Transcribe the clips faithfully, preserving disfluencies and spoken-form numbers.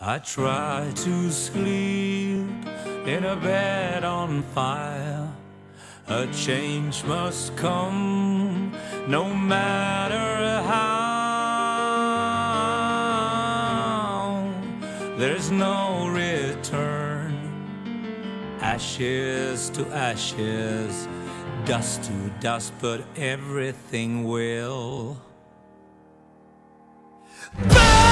I try to sleep in a bed on fire. A change must come, no matter how. There's no return. Ashes to ashes, dust to dust, but everything will burn.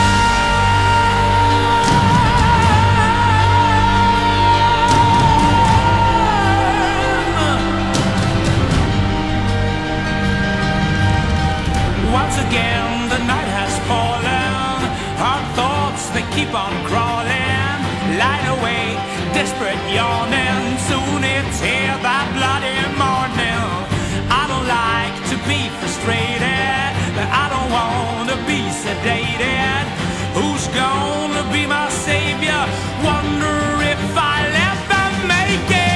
Once again the night has fallen, our thoughts they keep on crawling, light awake, desperate yawning, soon it's here that bloody morning. I don't like to be frustrated, but I don't want to be sedated. Who's gonna be my savior? Wonder if I'll ever make it.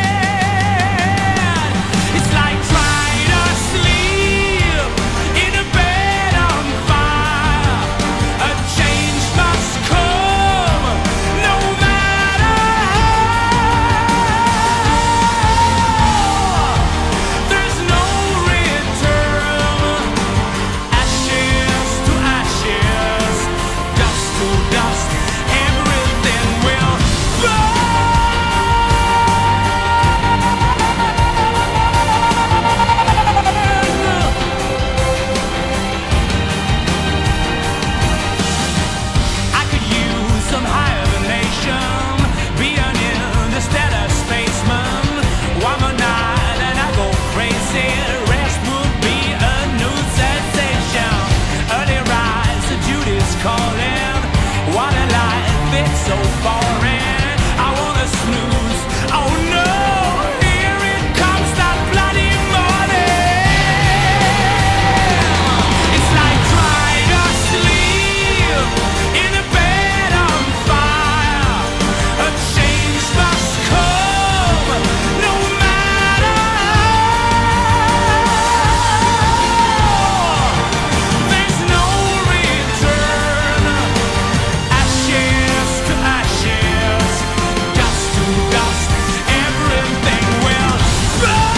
It's like trying to sleep in a bed on fire. A change must come, no matter how. There's no return. Ashes to ashes, dust to dust, everything will burn. I could use some hibernation, be an interstellar spaceman. One more night and I go crazy. Rest would be a new sensation. Early rise, the duty's calling. What a life, it's so boring. I wanna snooze, oh no. Here it comes, that bloody morning. It's like trying to sleep in a bed on fire. A change must come, no matter how. There's no return. Ashes to ashes, dust to dust, everything will burn.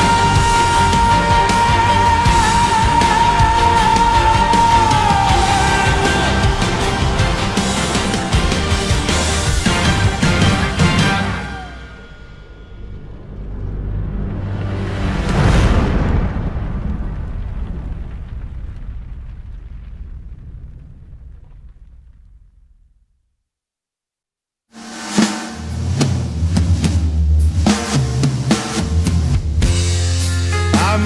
I'm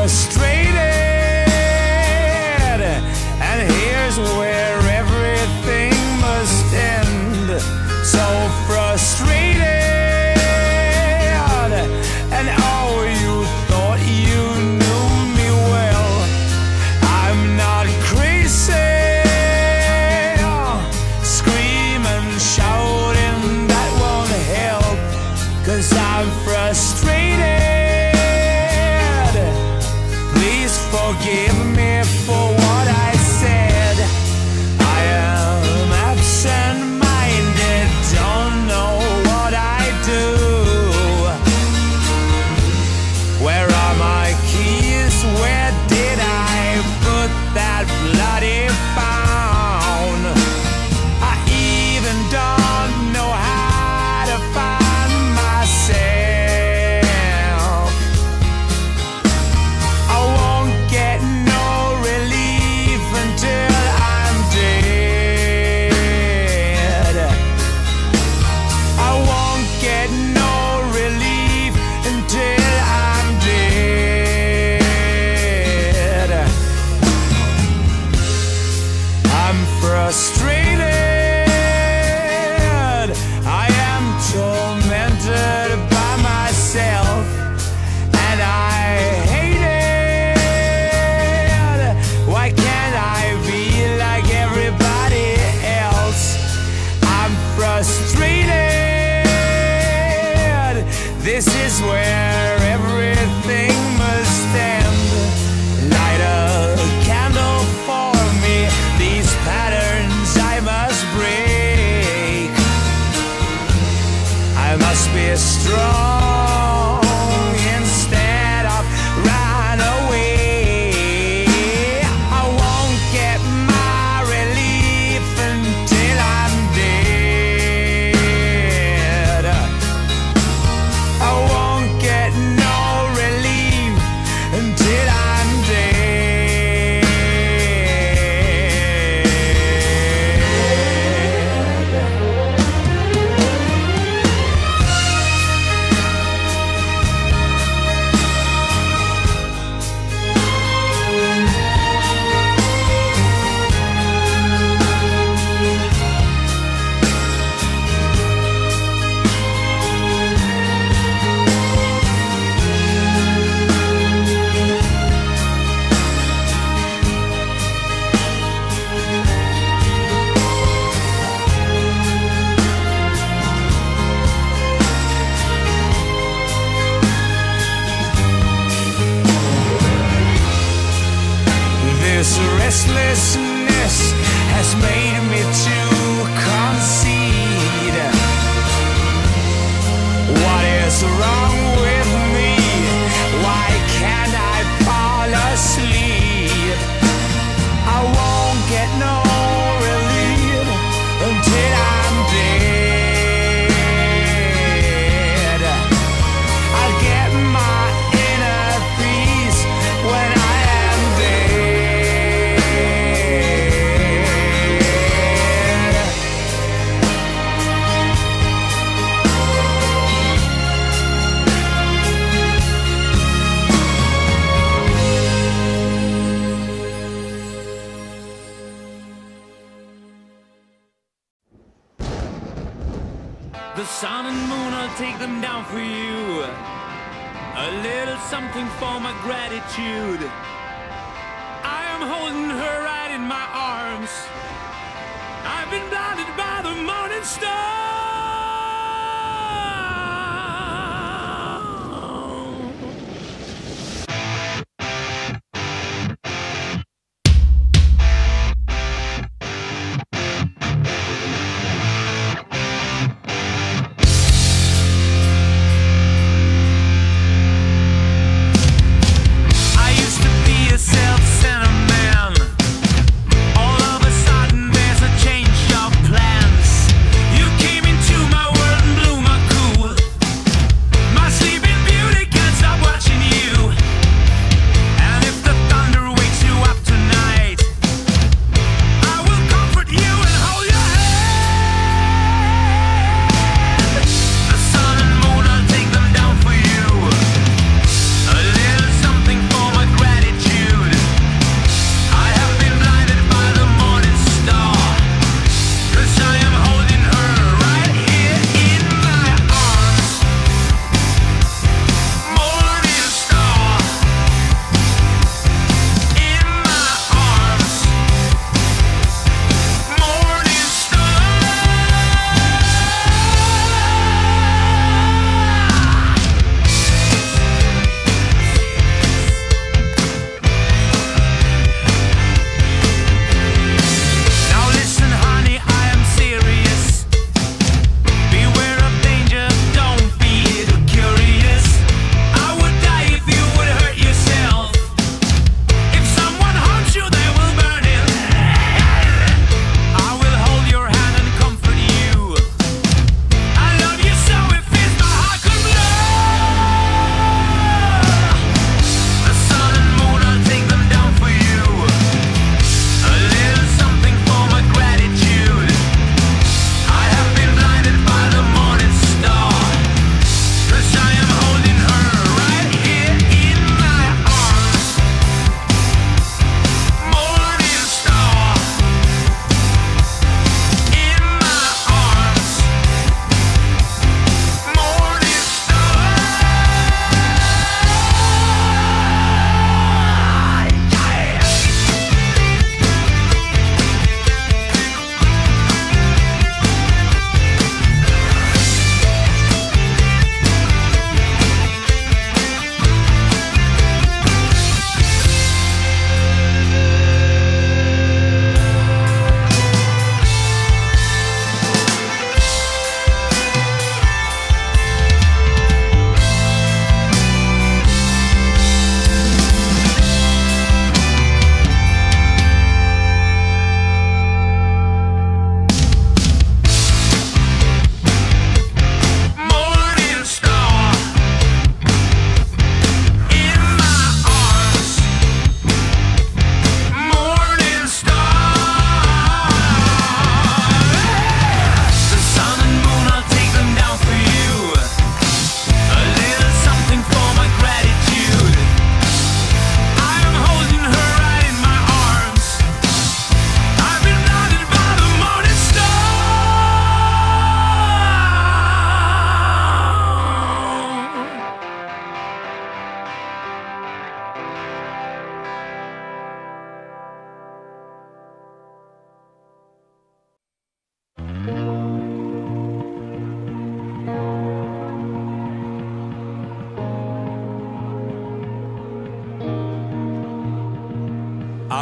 frustrated, and here's where everything must end. So frustrated, and oh, you thought you knew me well. I'm not crazy, screaming, shouting, that won't help, 'cause I'm frustrated. Please forgive me for what I said. I am absent-minded, don't know what I do. Where are my keys? Where did I put that bloody phone? I even don't know how to find myself. I won't get no relief until I'm dead. I won't get no relief until I'm dead. I'm frustrated. I am tormented by myself, and I hate it. Why can't I be like everybody else? I'm frustrated. This is where everything must end. Light a candle for me. These patterns I must break. Heartlessness has made me to concede. What is wrong with me? Why can't I fall asleep? I won't get no relief until I'm dead. I'll get my inner peace when I am dead. The sun and moon, I'll take them down for you. A little something for my gratitude. I am holding her right in my arms. I've been blinded by the morning star. You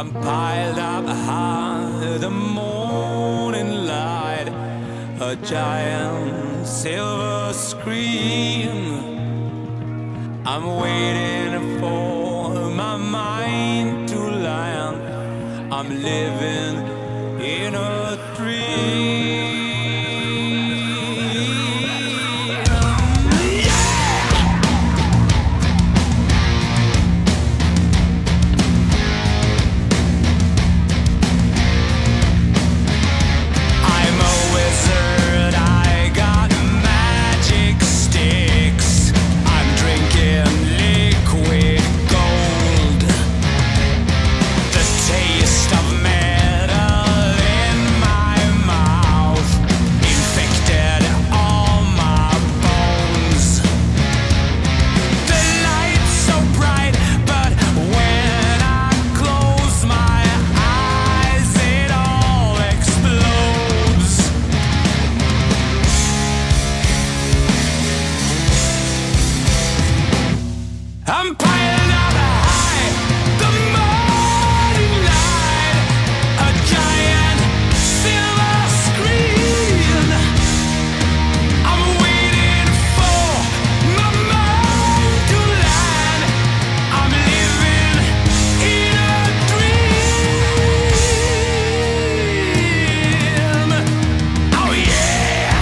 I'm piled up high, the morning light, a giant silver screen. I'm waiting for my mind to land. I'm living in a dream. I'm piled up high, the morning light, a giant silver screen. I'm waiting for my mind to land. I'm living in a dream. Oh yeah.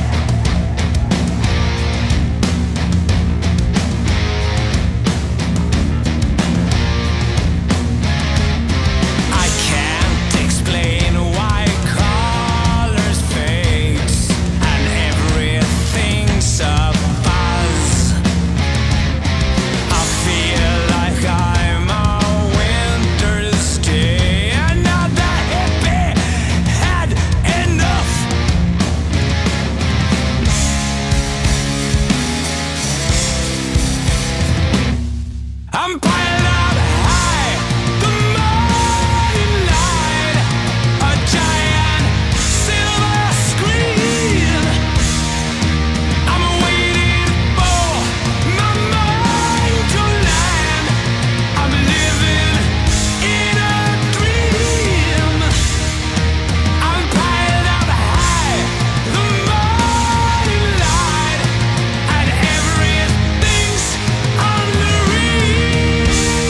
I'm piled up high, the morning light, a giant silver screen. I'm waiting for my mind to land. I'm living in a dream. I'm piled up high, the morning light, and everything's unreal.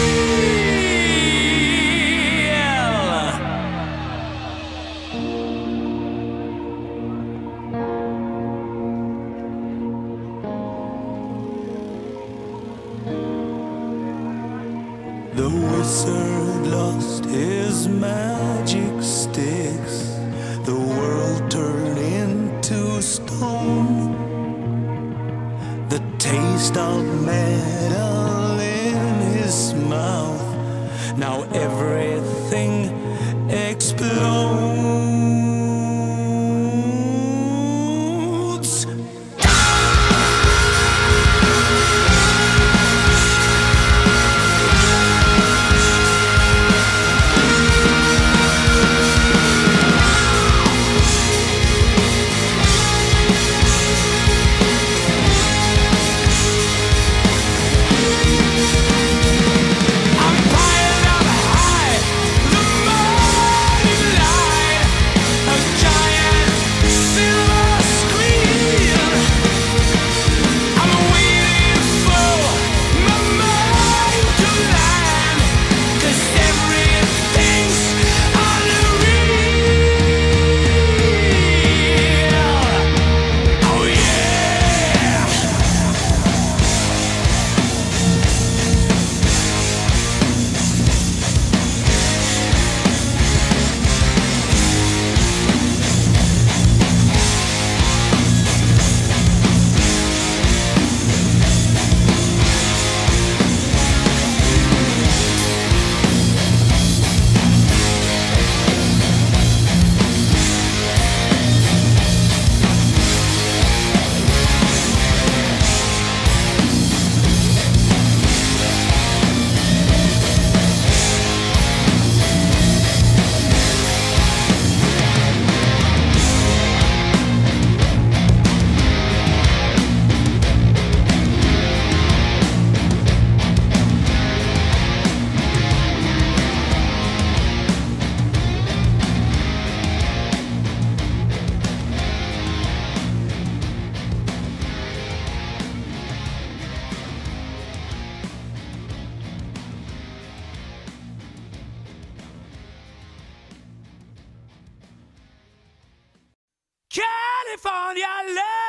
The wizard lost his magic sticks. The world turned into stone. The taste of metal in his mouth. Now everything explodes. I'm piled up high, California love.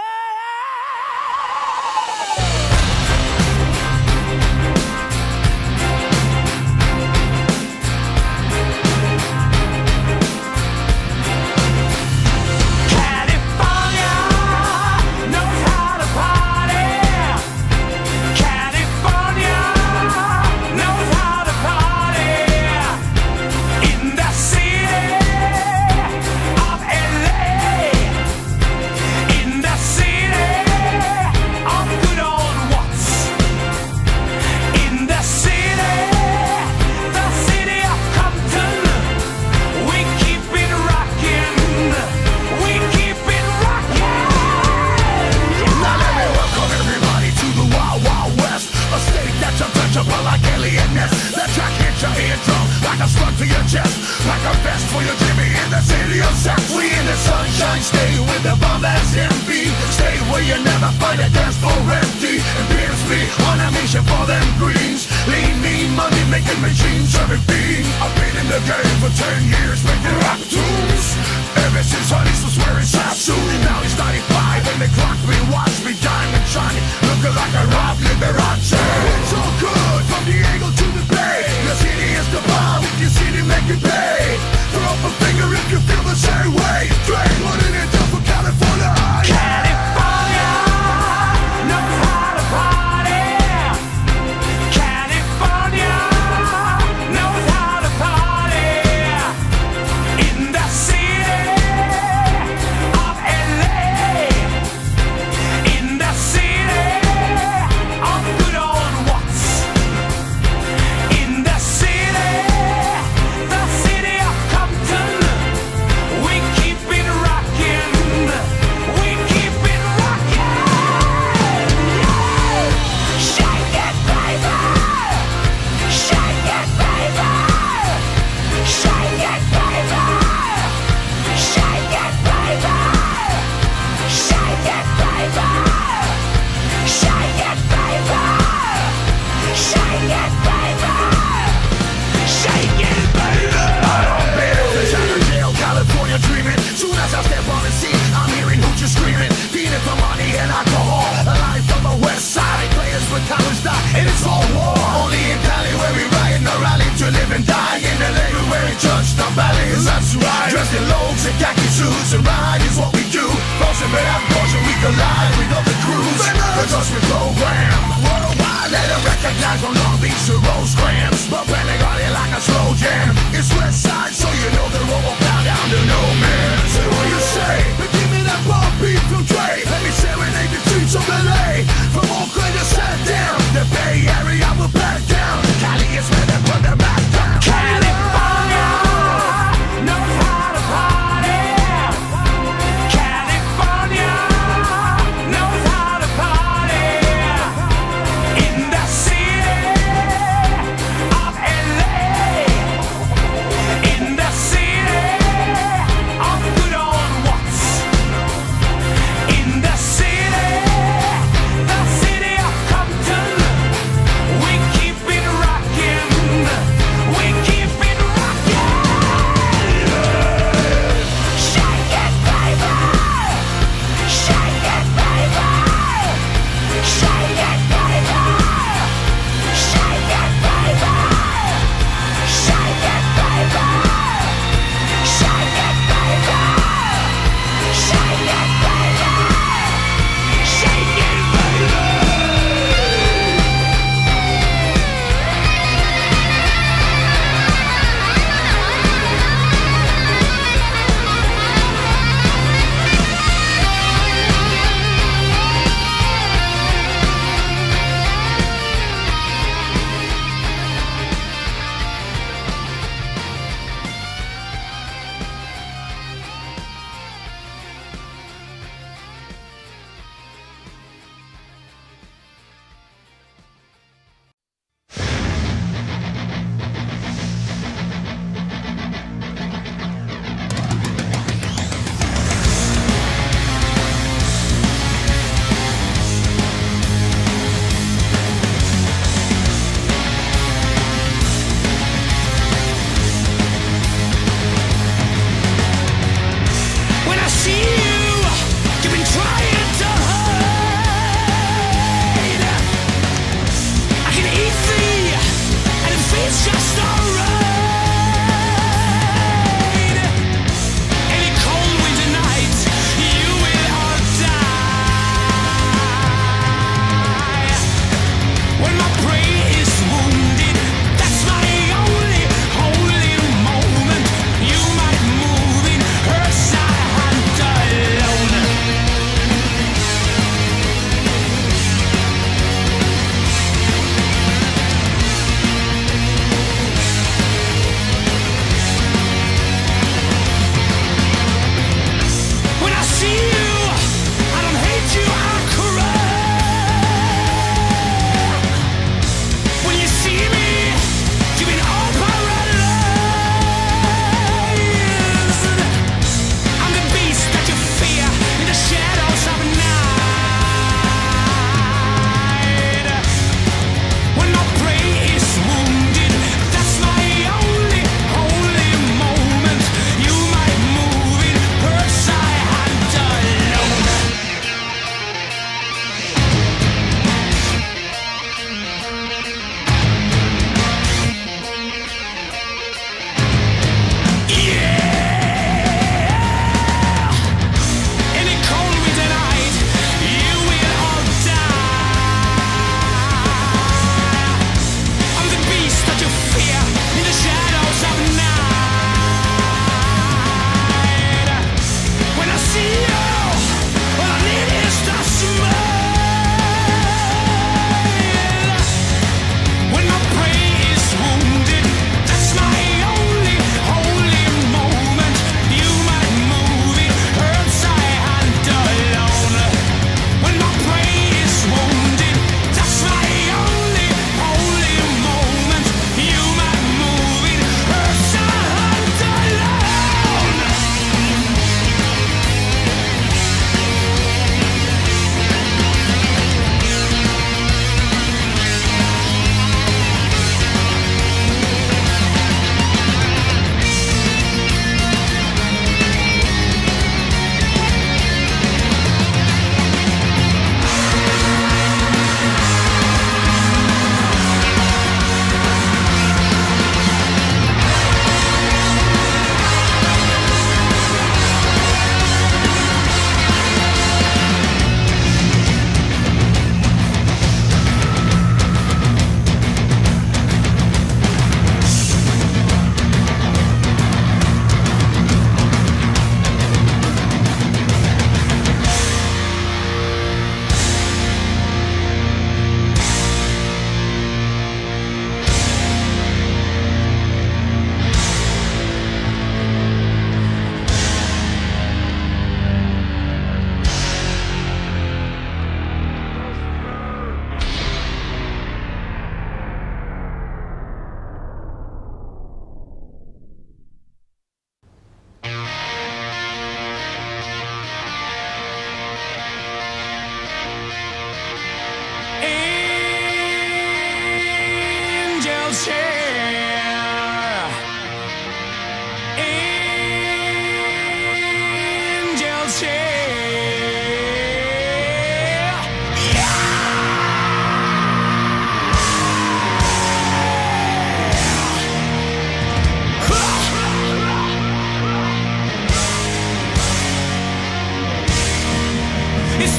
Like alienness, the track hits your eardrum like a slug to your chest, like a vest for your Jimmy in the city of sex. We in the sunshine, stay with the bomb S M B. Stay where you never find a dance floor empty. And P S P on a mission for them greens. Lean, mean, money making machines, serving beans. I've been in the game for ten years, making rap tunes. Ever since Honeys was wearing Sassoon. Now he's ninety-five and the clock me watch me diamond shining, looking like a Rob Liberace. It's all good from Diego to the Bay. Your city is the bomb, if your city make it pay. Throw up a finger if you feel the same way. Dre, putting it down for California. California knows how to party. California knows how to party. In the city of L A. In the city of good old Watts. In the city, the city of Compton. We keep it rockin'. We keep it rockin'. Shake it, baby. Shake it, baby. Shake it, baby. Shake it, baby. Shake it, baby. Shake it, baby. Shake it, baby. Shake it, baby. I don't bear this out of jail, California dreaming. Soon as I step on the scene, I'm hearing hoochers screaming, feeding for money and alcohol. A life from the west side, players with college stock, and it's all war. Only in Cali where we riot, no rally to live and die. In L A we're wearing church, no valleys, that's right. Dressed in loaves and khaki suits, and ride is what we do. Frozen but out caution, we collide with other crews. Cause we program worldwide, let them recognize from Long Beach to Rosecrans. But Pentagon it like a slow jam. It's west side, so you know the road will bow down to no man. Say what you say, but give me that bomb beat from Dre. Let me serenade the streets of L A. From Oakland to Sandown, the Bay Area will back down. Cali is where they put the back down. California knows how to party. California knows how to party. In the city of L A. In the city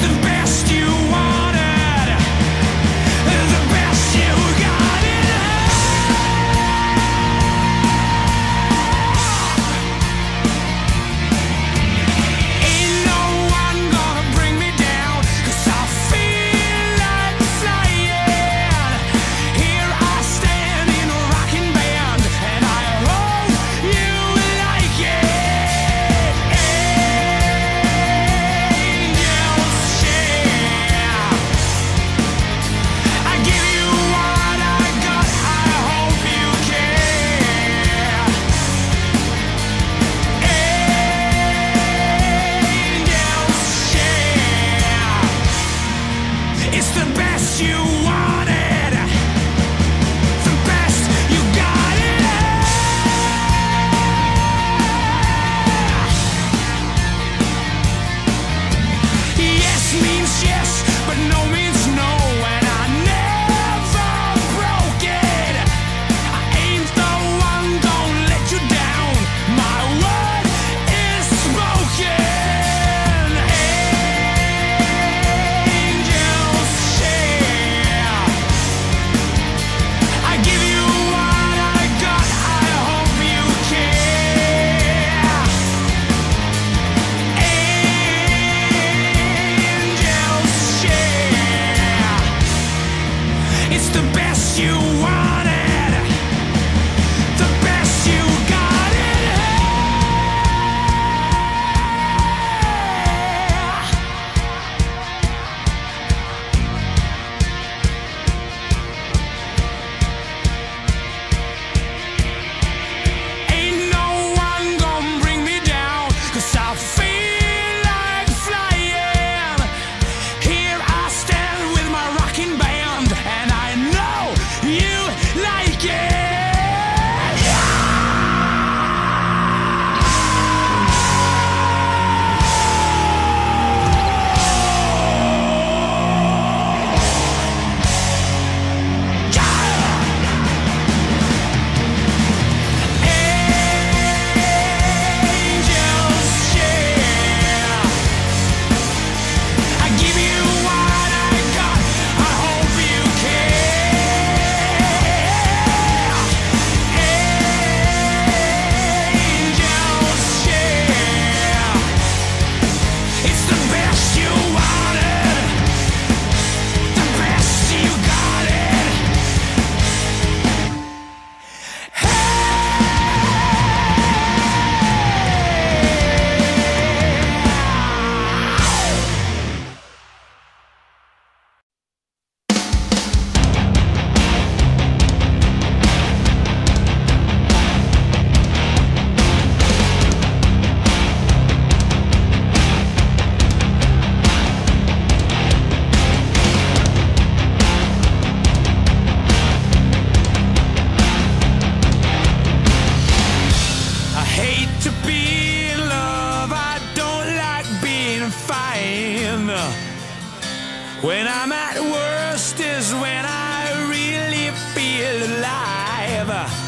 When I'm at worst is when I really feel alive.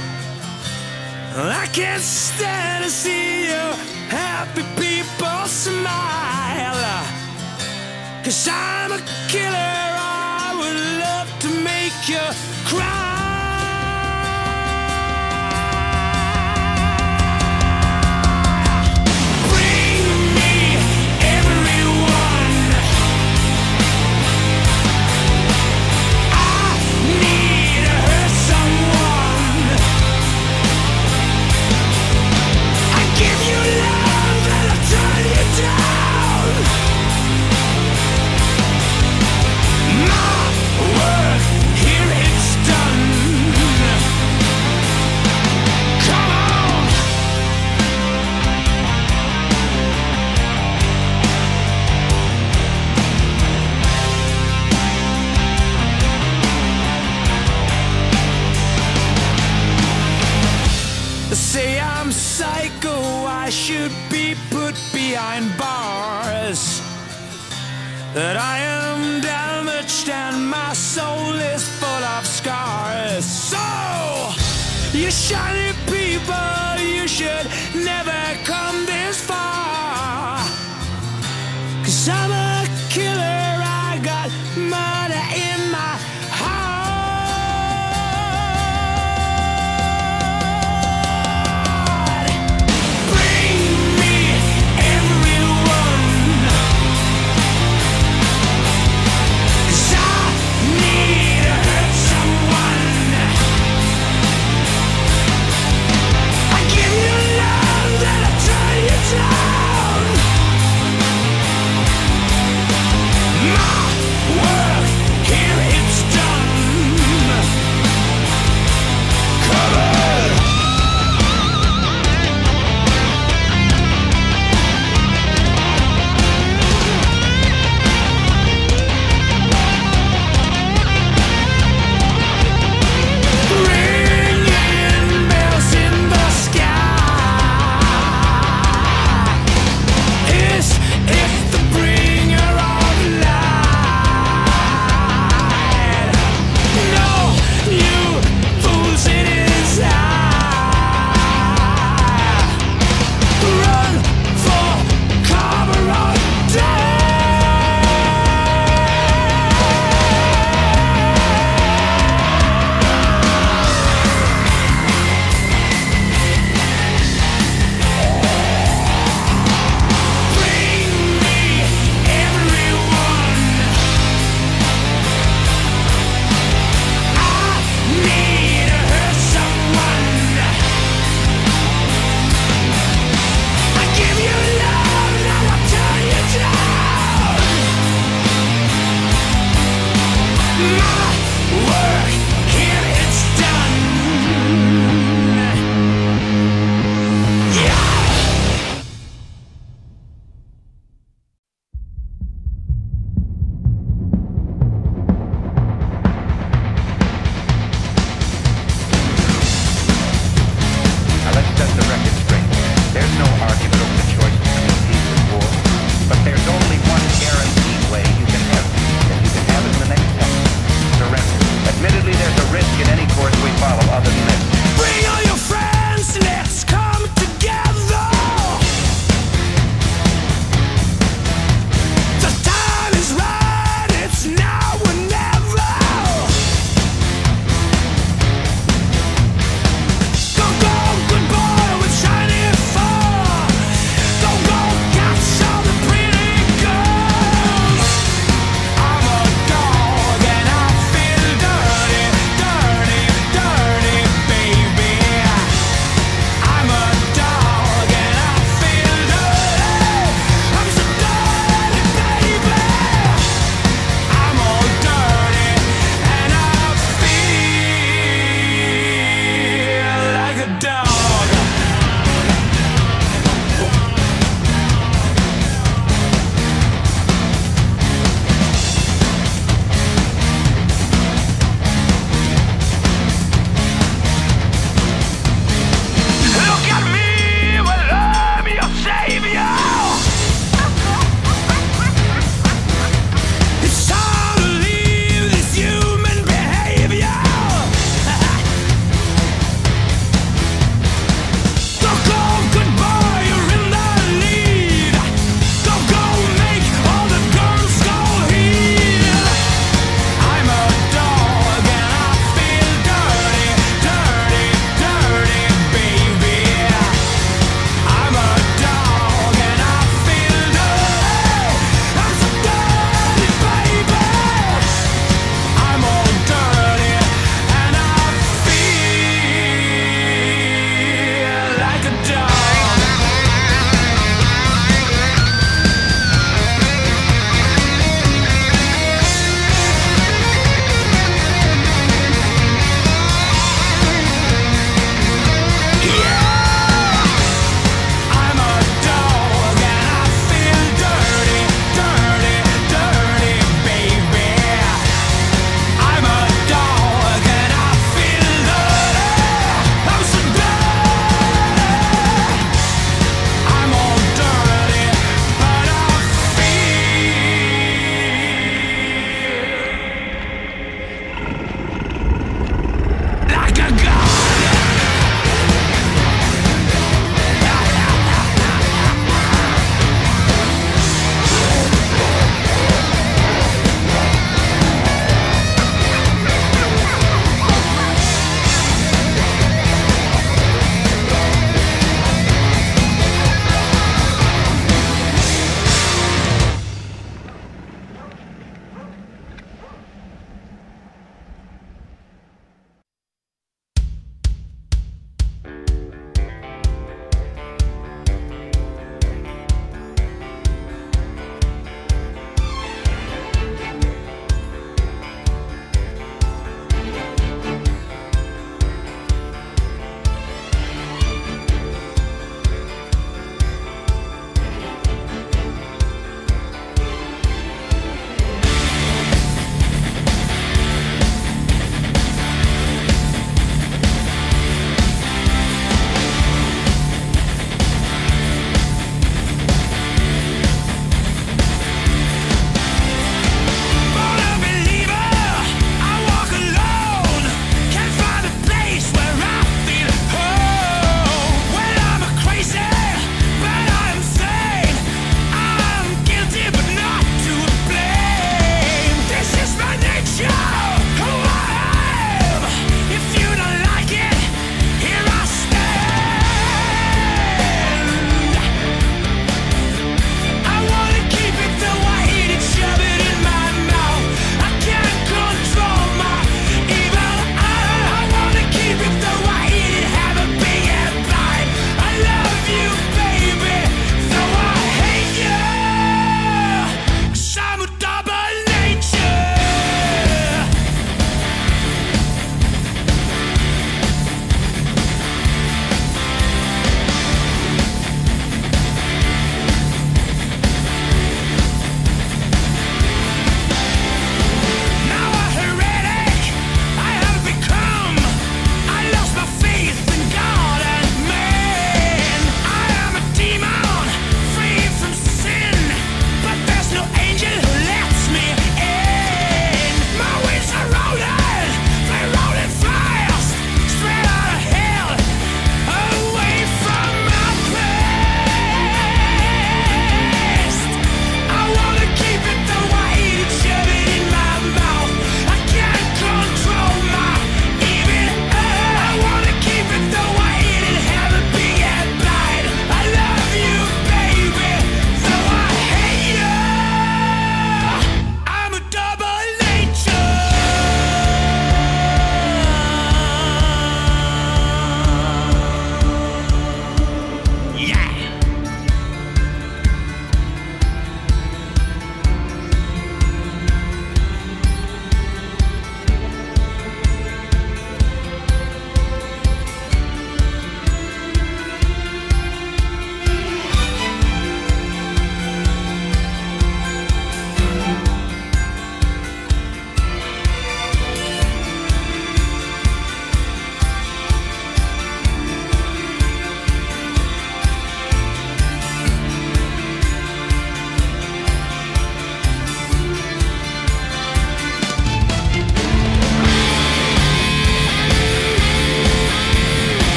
I can't stand to see you happy people smile. Cause I'm a killer, I would love to make you cry. Say I'm psycho, I should be put behind bars. That I am damaged and my soul is full of scars. So, you shiny people, you should never come this far. Cause I'm a